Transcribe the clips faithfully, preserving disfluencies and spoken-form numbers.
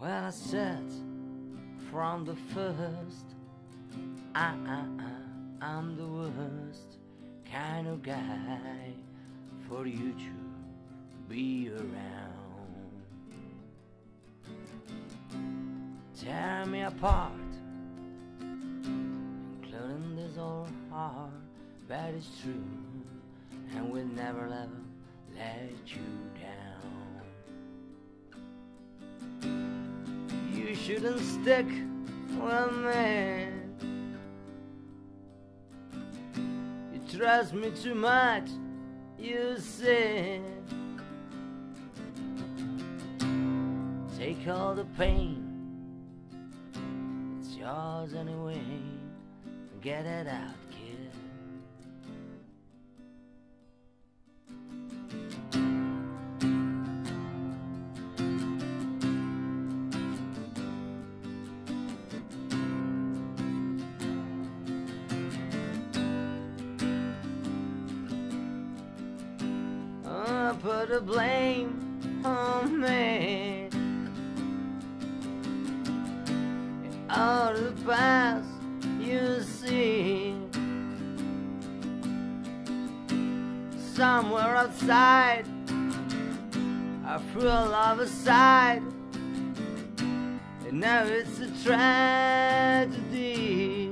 Well, I said from the first, I, I, I, I'm the worst kind of guy for you to be around. Tear me apart, including this old heart, but it's true, and we'll never ever let you down. You shouldn't stick with me. You trust me too much, you see. Take all the pain, it's yours anyway. Get it out, kid. Put the blame on me. All the past you see, somewhere outside I feel love aside, and now it's a tragedy.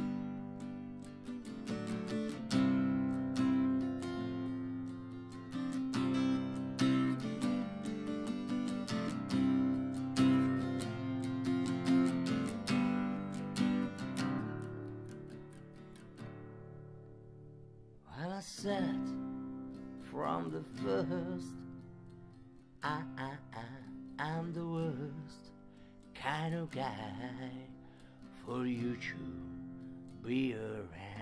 I said from the first, I, I, I, I'm the worst kind of guy for you to be around.